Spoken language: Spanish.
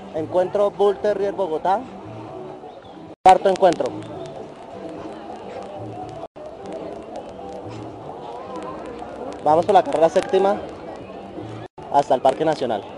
Encuentro Bull Terrier Bogotá. Cuarto encuentro. Vamos por la carrera séptima hasta el Parque Nacional.